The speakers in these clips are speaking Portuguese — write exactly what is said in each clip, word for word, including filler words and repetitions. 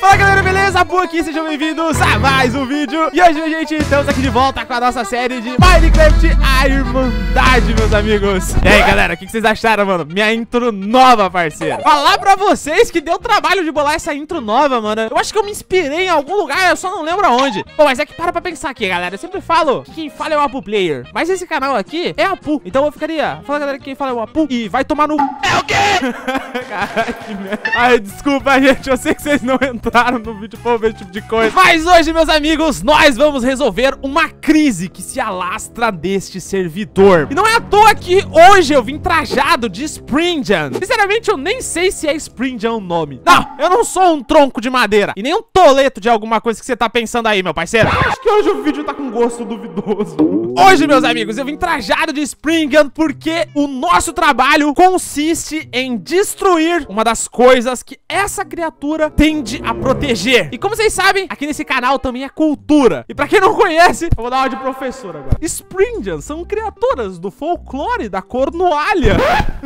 Fala galera, beleza? Apu aqui, sejam bem-vindos a mais um vídeo. E hoje, gente, estamos aqui de volta com a nossa série de Minecraft A Irmandade, meus amigos. E aí galera, o que, que vocês acharam, mano? Minha intro nova, parceiro. Falar pra vocês que deu trabalho de bolar essa intro nova, mano. Eu acho que eu me inspirei em algum lugar, eu só não lembro aonde. Pô, mas é que para pra pensar aqui, galera. Eu sempre falo que quem fala é o Apu Player, mas esse canal aqui é Apu. Então eu ficaria, fala galera, que quem fala é o Apu e vai tomar no... É o quê? Caraca, que merda. Ai, desculpa, gente, eu sei que vocês não entraram no vídeo pra ver esse tipo de coisa. Mas hoje, meus amigos, nós vamos resolver uma crise que se alastra deste servidor. E não é à toa que hoje eu vim trajado de Springian. Sinceramente, eu nem sei se é Springian o nome. Não, eu não sou um tronco de madeira e nem um toleto de alguma coisa que você tá pensando aí, meu parceiro. Eu acho que hoje o vídeo tá com gosto duvidoso. Hoje, meus amigos, eu vim trajado de Springian porque o nosso trabalho consiste em destruir uma das coisas que essa criatura tende a proteger. E como vocês sabem, aqui nesse canal também é cultura. E pra quem não conhece, eu vou dar uma de professor agora. Springian são criaturas do folclore da Cornualha.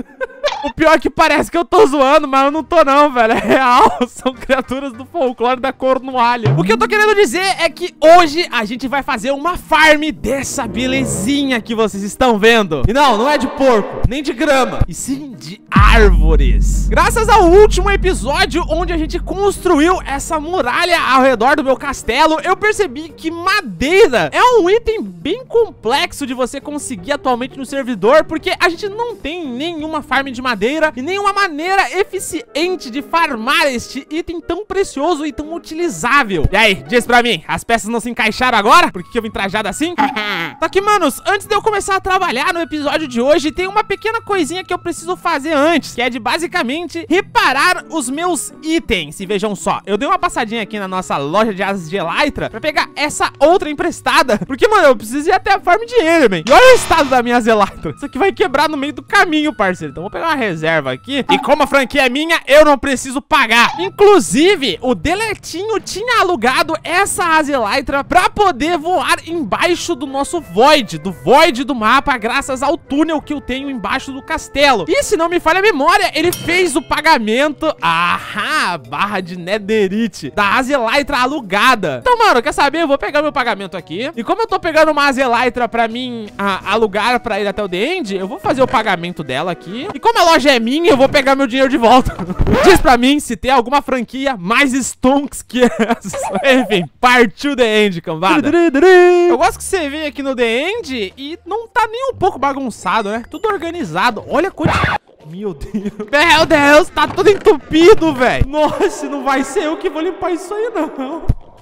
O pior é que parece que eu tô zoando, mas eu não tô não, velho. É real, são criaturas do folclore da Cornualha. O que eu tô querendo dizer é que hoje a gente vai fazer uma farm dessa belezinha que vocês estão vendo. E não, não é de porco, nem de grama, e sim de árvores. Graças ao último episódio, onde a gente construiu essa muralha ao redor do meu castelo, eu percebi que madeira é um item bem complexo de você conseguir atualmente no servidor, porque a gente não tem nenhuma farm de madeira e nenhuma maneira eficiente de farmar este item tão precioso e tão utilizável. E aí, diz pra mim, as peças não se encaixaram agora? Por que que eu vim trajado assim? Só que, manos, antes de eu começar a trabalhar no episódio de hoje, tem uma pequena coisinha que eu preciso fazer antes, que é de basicamente reparar os meus itens. E vejam só, eu dei uma passadinha aqui na nossa loja de asas de Elytra pra pegar essa outra emprestada, porque, mano, eu preciso ir até a farm de Enderman. E olha o estado da minha Elytra. Isso aqui vai quebrar no meio do caminho, parceiro. Então vou pegar uma reserva aqui. E como a franquia é minha, eu não preciso pagar. Inclusive, o Deletinho tinha alugado essa asa Elytra pra poder voar embaixo do nosso Void, do Void do mapa, graças ao túnel que eu tenho embaixo do castelo. E se não me falha a memória, ele fez o pagamento, ahá, barra de netherite, da asa Elytra alugada. Então, mano, quer saber? Eu vou pegar meu pagamento aqui. E como eu tô pegando uma asa Elytra pra mim ah, alugar pra ir até o The End, eu vou fazer o pagamento dela aqui. E como a loja é minha, eu vou pegar meu dinheiro de volta. Diz pra mim se tem alguma franquia mais stonks que essa. Enfim, partiu The End, cambada. Eu gosto que você vem aqui no The End e não tá nem um pouco bagunçado, né? Tudo organizado. Olha quanto... Meu Deus. Meu Deus, tá tudo entupido, velho. Nossa, não vai ser eu que vou limpar isso aí, não.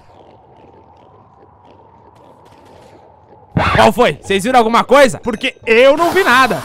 Qual foi? Vocês viram alguma coisa? Porque eu não vi nada.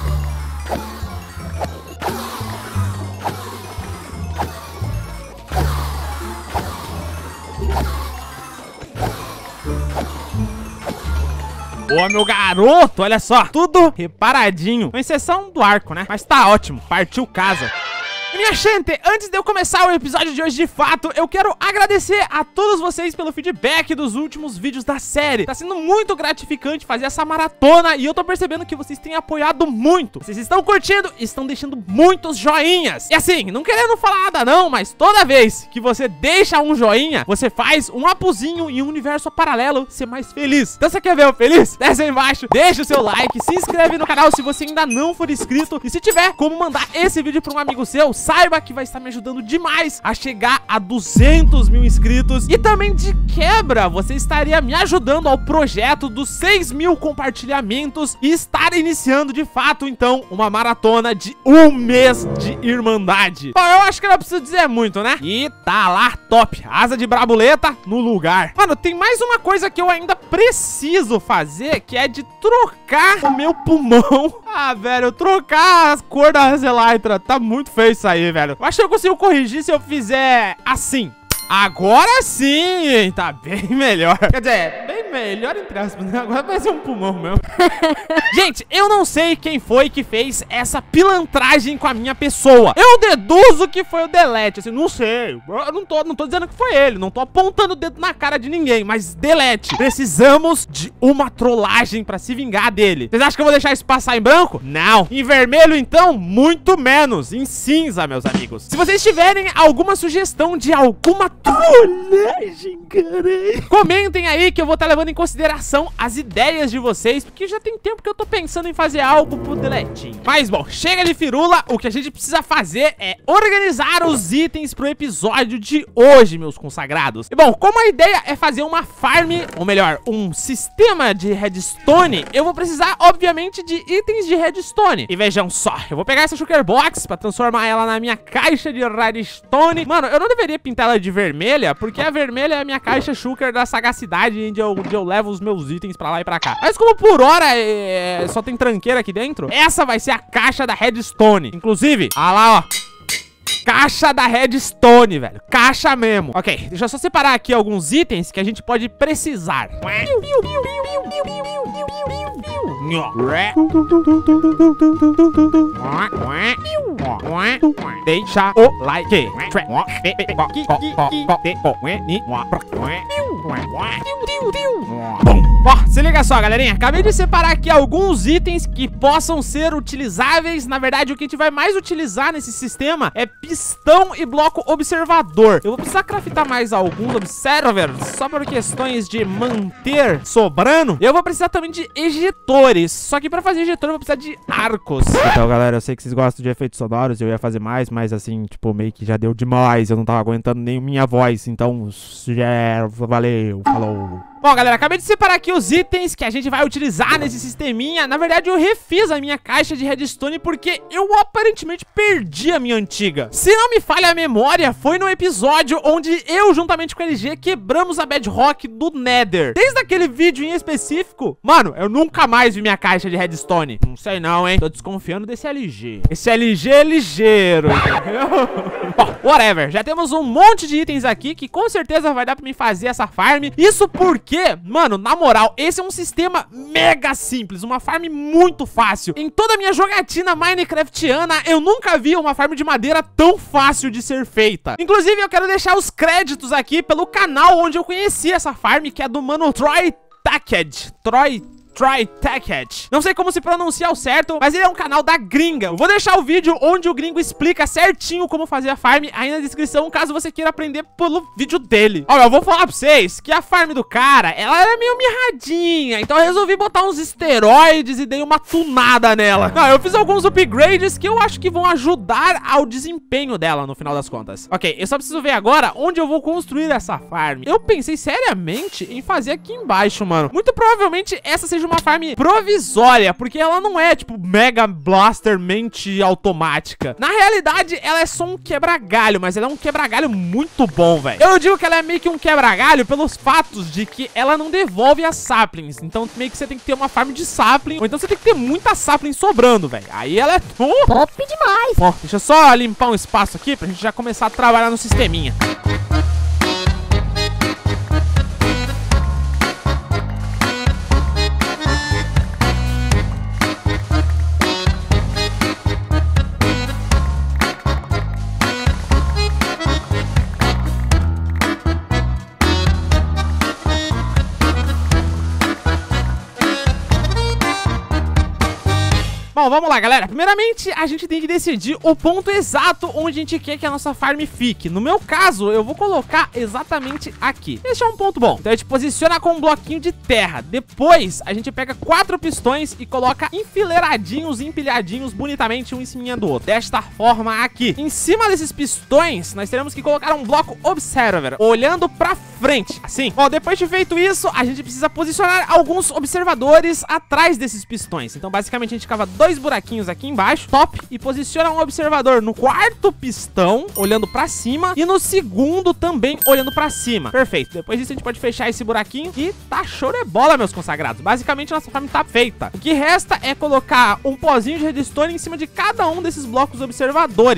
Ô, meu garoto, olha só, tudo reparadinho, com exceção do arco, né? Mas tá ótimo, partiu casa. E minha gente, antes de eu começar o episódio de hoje de fato, eu quero agradecer a todos vocês pelo feedback dos últimos vídeos da série. Tá sendo muito gratificante fazer essa maratona e eu tô percebendo que vocês têm apoiado muito. Vocês estão curtindo e estão deixando muitos joinhas. E assim, não querendo falar nada não, mas toda vez que você deixa um joinha, você faz um apuzinho em um universo paralelo ser mais feliz. Então você quer ver eu feliz? Desce aí embaixo, deixa o seu like, se inscreve no canal se você ainda não for inscrito. E se tiver como mandar esse vídeo pra um amigo seu, saiba que vai estar me ajudando demais a chegar a duzentos mil inscritos. E também de quebra, você estaria me ajudando ao projeto dos seis mil compartilhamentos e estar iniciando de fato, então, uma maratona de um mês de Irmandade. Bom, eu acho que não preciso dizer muito, né? E tá lá, top, asa de brabuleta no lugar. Mano, tem mais uma coisa que eu ainda preciso fazer, que é de trocar o meu pulmão. Ah, velho, trocar as cores da asa Elytra. Tá muito feio isso aí, velho. Eu acho que eu consigo corrigir se eu fizer assim. Agora sim, tá bem melhor. Quer dizer, bem melhor entre aspas, né? Agora vai ser um pulmão mesmo. Gente, eu não sei quem foi que fez essa pilantragem com a minha pessoa. Eu deduzo que foi o Delete, assim, não sei. Eu não tô, não tô dizendo que foi ele, não tô apontando o dedo na cara de ninguém, mas Delete, precisamos de uma trollagem pra se vingar dele. Vocês acham que eu vou deixar isso passar em branco? Não. Em vermelho, então, muito menos. Em cinza, meus amigos. Se vocês tiverem alguma sugestão de alguma trollagem, cara, comentem aí que eu vou estar levando em consideração as ideias de vocês, porque já tem tempo que eu tô pensando em fazer algo pro Deletinho. Mas, bom, chega de firula. O que a gente precisa fazer é organizar os itens pro episódio de hoje, meus consagrados. E, bom, como a ideia é fazer uma farm, ou melhor, um sistema de redstone, eu vou precisar, obviamente, de itens de redstone. E vejam só, eu vou pegar essa sugar box pra transformar ela na minha caixa de redstone. Mano, eu não deveria pintar ela de vermelha, porque a vermelha é a minha caixa sugar da sagacidade, onde eu, onde eu levo os meus itens pra lá e pra cá. Mas como por hora é, só tem tranqueira aqui dentro, essa vai ser a caixa da redstone. Inclusive, olha lá, ó. Caixa da redstone, velho. Caixa mesmo. Ok, deixa eu só separar aqui alguns itens que a gente pode precisar. Deixa o like. Ó, se liga só, galerinha. Acabei de separar aqui alguns itens que possam ser utilizáveis. Na verdade, o que a gente vai mais utilizar nesse sistema é pistão e bloco observador. Eu vou precisar craftar mais alguns observers, só por questões de manter sobrando. Eu vou precisar também de ejetores. Só que pra fazer ejetor eu vou precisar de arcos. Então, galera, eu sei que vocês gostam de efeitos sonoros. Eu ia fazer mais, mas assim, tipo, meio que já deu demais. Eu não tava aguentando nem minha voz. Então, já, valeu, falou. Bom, galera, acabei de separar aqui os itens que a gente vai utilizar nesse sisteminha. Na verdade, eu refiz a minha caixa de redstone porque eu aparentemente perdi a minha antiga. Se não me falha a memória, foi no episódio onde eu, juntamente com o L G, quebramos a bedrock do Nether. Desde aquele vídeo em específico, mano, eu nunca mais vi minha caixa de redstone. Não sei não, hein? Tô desconfiando desse L G. Esse L G é ligeiro, entendeu? Bom, whatever. Já temos um monte de itens aqui que com certeza vai dar pra mim fazer essa farm. Isso porque, mano, na moral, esse é um sistema mega simples, uma farm muito fácil. Em toda a minha jogatina minecraftiana, eu nunca vi uma farm de madeira tão fácil de ser feita. Inclusive, eu quero deixar os créditos aqui pelo canal onde eu conheci essa farm, que é do mano Troy Tacked. Troy... Troy Tacked. Não sei como se pronuncia ao certo, mas ele é um canal da gringa. Eu vou deixar o vídeo onde o gringo explica certinho como fazer a farm aí na descrição, caso você queira aprender pelo vídeo dele. Ó, eu vou falar pra vocês que a farm do cara, ela era meio mirradinha, então eu resolvi botar uns esteroides e dei uma tunada nela. Não, eu fiz alguns upgrades que eu acho que vão ajudar ao desempenho dela no final das contas. Ok, eu só preciso ver agora onde eu vou construir essa farm. Eu pensei seriamente em fazer aqui embaixo, mano. Muito provavelmente essa seja uma farm provisória, porque ela não é, tipo, mega blaster mente automática. Na realidade, ela é só um quebra-galho, mas ela é um quebra-galho muito bom, velho. Eu digo que ela é meio que um quebra-galho pelos fatos de que ela não devolve as saplings. Então, meio que você tem que ter uma farm de sapling, ou então você tem que ter muita sapling sobrando, velho. Aí ela é oh, top demais. Bom, deixa eu só limpar um espaço aqui pra gente já começar a trabalhar no sisteminha. Bom, vamos lá, galera. Primeiramente, a gente tem que decidir o ponto exato onde a gente quer que a nossa farm fique. No meu caso, eu vou colocar exatamente aqui. Esse é um ponto bom. Então a gente posiciona com um bloquinho de terra. Depois, a gente pega quatro pistões e coloca enfileiradinhos, empilhadinhos, bonitamente, um em cima do outro. Desta forma aqui. Em cima desses pistões, nós teremos que colocar um bloco observer, olhando pra frente, assim. Bom, depois de feito isso, a gente precisa posicionar alguns observadores atrás desses pistões. Então, basicamente, a gente cava dois dois buraquinhos aqui embaixo, top, e posiciona um observador no quarto pistão, olhando pra cima, e no segundo também, olhando pra cima. Perfeito. Depois disso, a gente pode fechar esse buraquinho e tá show de bola, meus consagrados. Basicamente, a nossa farm tá feita. O que resta é colocar um pozinho de redstone em cima de cada um desses blocos observadores.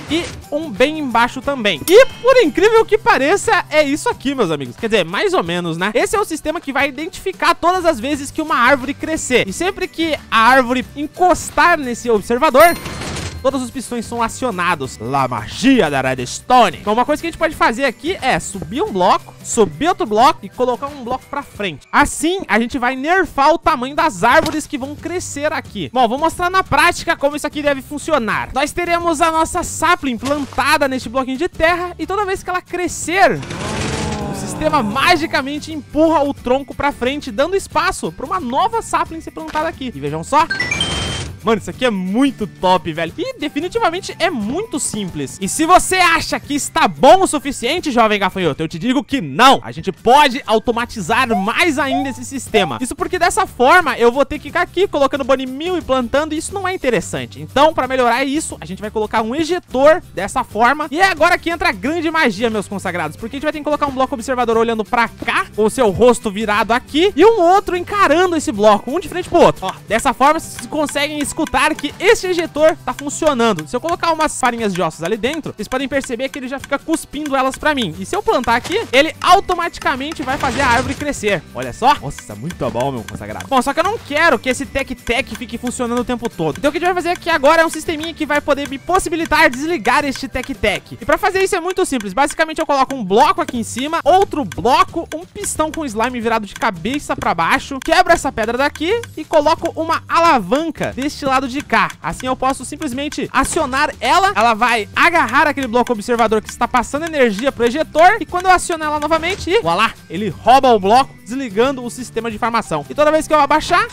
e um bem embaixo também. E, por incrível que pareça, é isso aqui, meus amigos. Quer dizer, mais ou menos, né? Esse é o sistema que vai identificar todas as vezes que uma árvore crescer. E sempre que a árvore encostar nesse observador, todos os pistões são acionados. La magia da redstone. Então uma coisa que a gente pode fazer aqui é subir um bloco, subir outro bloco e colocar um bloco pra frente. Assim, a gente vai nerfar o tamanho das árvores que vão crescer aqui. Bom, vou mostrar na prática como isso aqui deve funcionar. Nós teremos a nossa sapling plantada neste bloquinho de terra e toda vez que ela crescer, o sistema magicamente empurra o tronco pra frente, dando espaço pra uma nova sapling ser plantada aqui. E vejam só. Mano, isso aqui é muito top, velho. E definitivamente é muito simples. E se você acha que está bom o suficiente, jovem gafanhoto, eu te digo que não. A gente pode automatizar mais ainda esse sistema. Isso porque dessa forma eu vou ter que ficar aqui colocando bunny meal e plantando, e isso não é interessante. Então, para melhorar isso, a gente vai colocar um ejetor dessa forma. E é agora que entra a grande magia, meus consagrados, porque a gente vai ter que colocar um bloco observador olhando pra cá, com o seu rosto virado aqui, e um outro encarando esse bloco, um de frente pro outro. Ó, dessa forma, vocês conseguem escutar que esse ejetor tá funcionando. Se eu colocar umas farinhas de ossos ali dentro, vocês podem perceber que ele já fica cuspindo elas pra mim. E se eu plantar aqui, ele automaticamente vai fazer a árvore crescer. Olha só. Nossa, muito bom, meu consagrado. Bom, só que eu não quero que esse tec-tec fique funcionando o tempo todo. Então o que a gente vai fazer aqui agora é um sisteminha que vai poder me possibilitar desligar este tec-tec. E pra fazer isso é muito simples. Basicamente eu coloco um bloco aqui em cima, outro bloco, um pistão com slime virado de cabeça pra baixo, quebro essa pedra daqui e coloco uma alavanca deste lado de cá. Assim eu posso simplesmente acionar ela, ela vai agarrar aquele bloco observador que está passando energia pro ejetor, e quando eu aciono ela novamente, e voilá, ele rouba o bloco, desligando o sistema de farmação. E toda vez que eu abaixar,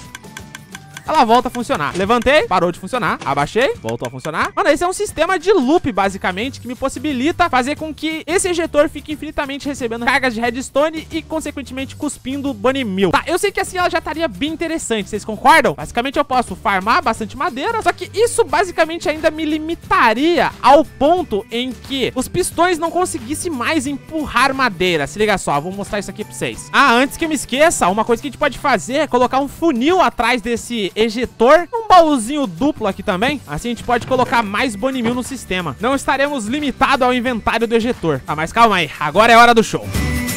ela volta a funcionar. Levantei, parou de funcionar. Abaixei, voltou a funcionar. Mano, esse é um sistema de loop, basicamente, que me possibilita fazer com que esse ejetor fique infinitamente recebendo cargas de redstone e, consequentemente, cuspindo bunny meal. Tá, eu sei que assim ela já estaria bem interessante, vocês concordam? Basicamente, eu posso farmar bastante madeira, só que isso, basicamente, ainda me limitaria ao ponto em que os pistões não conseguissem mais empurrar madeira. Se liga só, vou mostrar isso aqui pra vocês. Ah, antes que eu me esqueça, uma coisa que a gente pode fazer é colocar um funil atrás desse ejetor, um baúzinho duplo aqui também. Assim a gente pode colocar mais bunny meal no sistema. Não estaremos limitados ao inventário do ejetor. Ah, mas calma aí, agora é hora do show.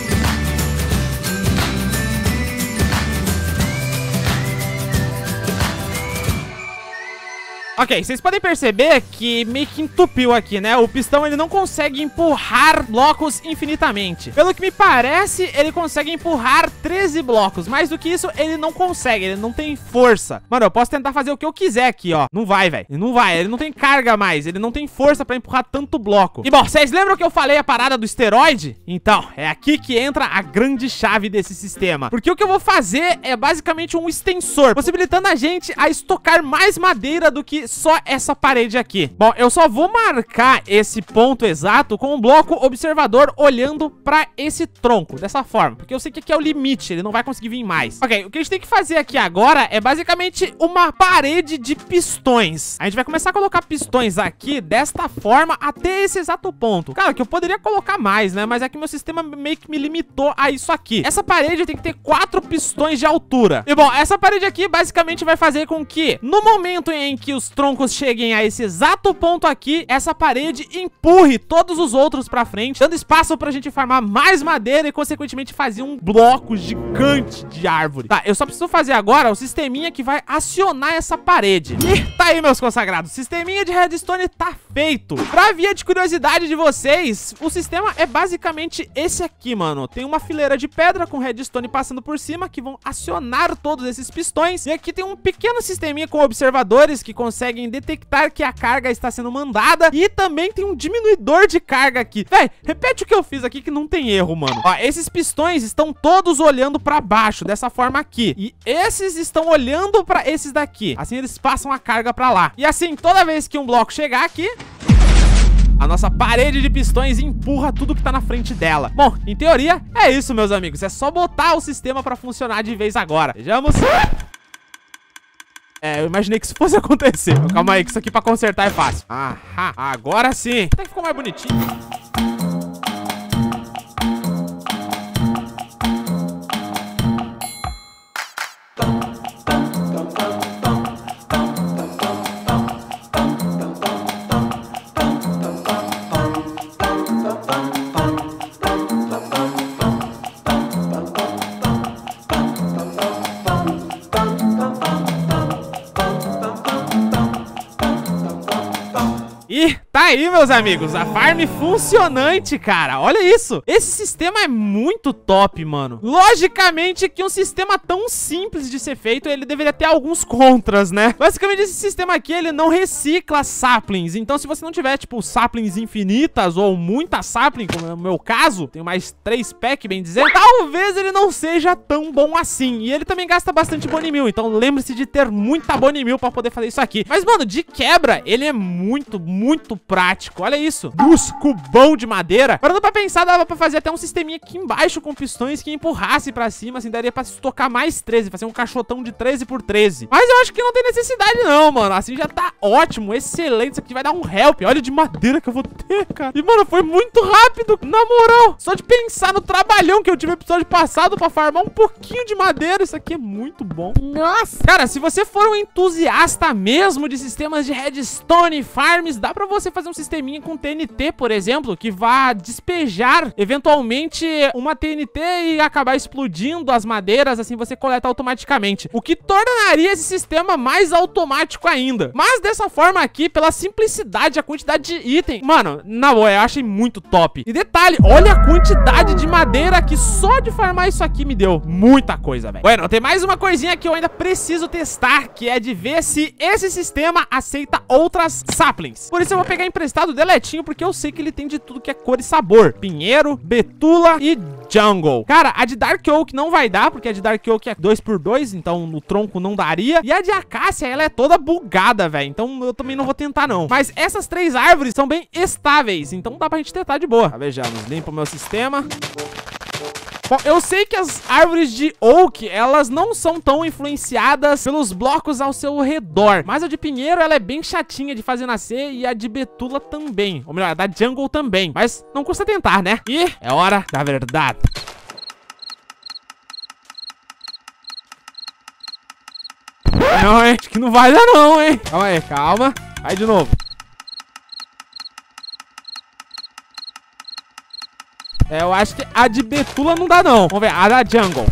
Ok, vocês podem perceber que meio que entupiu aqui, né? O pistão, ele não consegue empurrar blocos infinitamente. Pelo que me parece, ele consegue empurrar treze blocos. Mais do que isso, ele não consegue, ele não tem força. Mano, eu posso tentar fazer o que eu quiser aqui, ó. Não vai, velho. Não vai, ele não tem carga mais. Ele não tem força pra empurrar tanto bloco. E bom, vocês lembram que eu falei a parada do esteroide? Então, é aqui que entra a grande chave desse sistema. Porque o que eu vou fazer é basicamente um extensor, possibilitando a gente a estocar mais madeira do que só essa parede aqui. Bom, eu só vou marcar esse ponto exato com um bloco observador olhando pra esse tronco, dessa forma, porque eu sei que aqui é o limite, ele não vai conseguir vir mais. Ok, o que a gente tem que fazer aqui agora é basicamente uma parede de pistões. A gente vai começar a colocar pistões aqui desta forma até esse exato ponto. Cara, que eu poderia colocar mais, né? Mas é que meu sistema meio que me limitou a isso aqui. Essa parede tem que ter quatro pistões de altura. E bom, essa parede aqui basicamente vai fazer com que no momento em que os troncos cheguem a esse exato ponto aqui, essa parede empurre todos os outros pra frente, dando espaço pra gente farmar mais madeira e, consequentemente, fazer um bloco gigante de árvore. Tá, eu só preciso fazer agora o sisteminha que vai acionar essa parede. E tá aí, meus consagrados, o sisteminha de redstone tá feito. Pra via de curiosidade de vocês, o sistema é basicamente esse aqui, mano. Tem uma fileira de pedra com redstone passando por cima que vão acionar todos esses pistões. E aqui tem um pequeno sisteminha com observadores que conseguem conseguem detectar que a carga está sendo mandada. E também tem um diminuidor de carga aqui. Véi, repete o que eu fiz aqui que não tem erro, mano. Ó, esses pistões estão todos olhando pra baixo, dessa forma aqui. E esses estão olhando pra esses daqui. Assim eles passam a carga pra lá. E assim, toda vez que um bloco chegar aqui, a nossa parede de pistões empurra tudo que tá na frente dela. Bom, em teoria, é isso, meus amigos. É só botar o sistema pra funcionar de vez agora. Vejamos. É, eu imaginei que isso fosse acontecer. Calma aí, que isso aqui pra consertar é fácil. Aham, agora sim. Até que ficou mais bonitinho. aí, meus amigos, a farm funcionante, cara. Olha isso. Esse sistema é muito top, mano. Logicamente que um sistema tão simples de ser feito, ele deveria ter alguns contras, né? Basicamente, esse sistema aqui, ele não recicla saplings. Então, se você não tiver, tipo, saplings infinitas ou muita sapling, como é o meu caso, tenho mais três packs, bem dizer, talvez ele não seja tão bom assim. E ele também gasta bastante Bone Meal. Então, lembre-se de ter muita Bone Meal pra poder fazer isso aqui. Mas, mano, de quebra, ele é muito, muito prático. Olha isso. Nossa, cubão de madeira. Parando pra pensar, dava pra fazer até um sisteminha aqui embaixo com pistões que empurrasse pra cima, assim, daria pra estocar mais treze, fazer um caixotão de treze por treze. Mas eu acho que não tem necessidade não, mano. Assim já tá ótimo, excelente. Isso aqui vai dar um help. Olha de madeira que eu vou ter, cara. E, mano, foi muito rápido, na moral. Só de pensar no trabalhão que eu tive no episódio passado pra farmar um pouquinho de madeira, isso aqui é muito bom. Nossa! Cara, se você for um entusiasta mesmo de sistemas de redstone farms, dá pra você fazer um sisteminha com T N T, por exemplo, que vá despejar eventualmente uma T N T e acabar explodindo as madeiras, assim você coleta automaticamente, o que tornaria esse sistema mais automático ainda. Mas dessa forma aqui, pela simplicidade, a quantidade de item, mano, na boa, eu achei muito top. E detalhe, olha a quantidade de madeira que só de farmar isso aqui me deu muita coisa, velho. Bueno, tem mais uma coisinha que eu ainda preciso testar, que é de ver se esse sistema aceita outras saplings. Por isso eu vou pegar emprestado o deletinho, porque eu sei que ele tem de tudo que é cor e sabor. Pinheiro, betula e jungle. Cara, a de Dark Oak não vai dar, porque a de Dark Oak é dois por dois, então no tronco não daria. E a de Acácia, ela é toda bugada, velho. Então eu também não vou tentar, não. Mas essas três árvores são bem estáveis, então dá pra gente tentar de boa. Tá, vejamos. Limpa o meu sistema. Bom, eu sei que as árvores de Oak, elas não são tão influenciadas pelos blocos ao seu redor. Mas a de Pinheiro, ela é bem chatinha de fazer nascer e a de Betula também. Ou melhor, a da Jungle também. Mas não custa tentar, né? E é hora da verdade. Não, hein? Acho que não vai dar não, hein? Calma aí, calma. Vai de novo. É, eu acho que a de Betula não dá, não. Vamos ver, a da Jungle.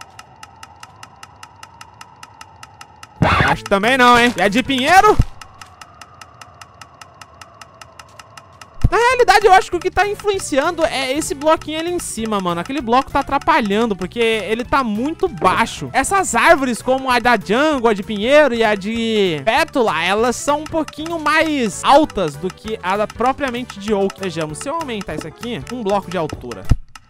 Eu acho que também não, hein? E a de Pinheiro? Na realidade, eu acho que o que tá influenciando é esse bloquinho ali em cima, mano. Aquele bloco tá atrapalhando, porque ele tá muito baixo. Essas árvores, como a da Jungle, a de Pinheiro e a de Bétula, elas são um pouquinho mais altas do que a da propriamente de Oak. Vejamos, se eu aumentar isso aqui, um bloco de altura.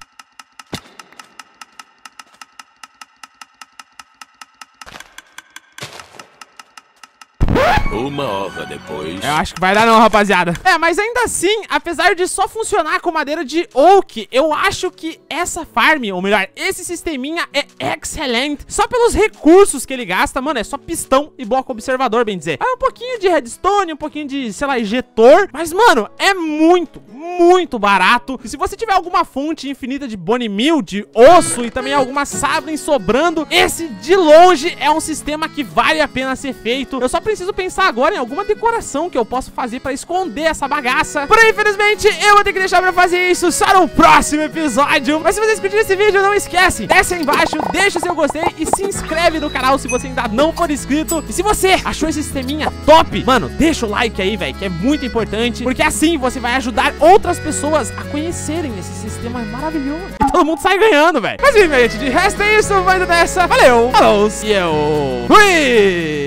Uma hora depois. Eu acho que vai dar não, rapaziada. É, mas ainda assim, apesar de só funcionar com madeira de Oak, eu acho que essa farm, ou melhor, esse sisteminha é excelente. Só pelos recursos que ele gasta, mano, é só pistão e bloco observador, bem dizer. É um pouquinho de redstone, um pouquinho de, sei lá, injetor. Mas, mano, é muito, muito barato. E se você tiver alguma fonte infinita de Bone Meal, de osso e também alguma saplings sobrando, esse de longe é um sistema que vale a pena ser feito. Eu só preciso pensar agora em alguma decoração que eu posso fazer pra esconder essa bagaça. Porém, infelizmente, eu vou ter que deixar pra fazer isso só no próximo episódio. Mas se vocês curtiram esse vídeo, não esquece, desce aí embaixo, deixa o seu gostei e se inscreve no canal se você ainda não for inscrito. E se você achou esse sisteminha top, mano, deixa o like aí, velho, que é muito importante, porque assim você vai ajudar outras pessoas a conhecerem esse sistema maravilhoso. E todo mundo sai ganhando, velho. Mas, gente, de resto é isso, vai nessa. Valeu, falou, e eu fui!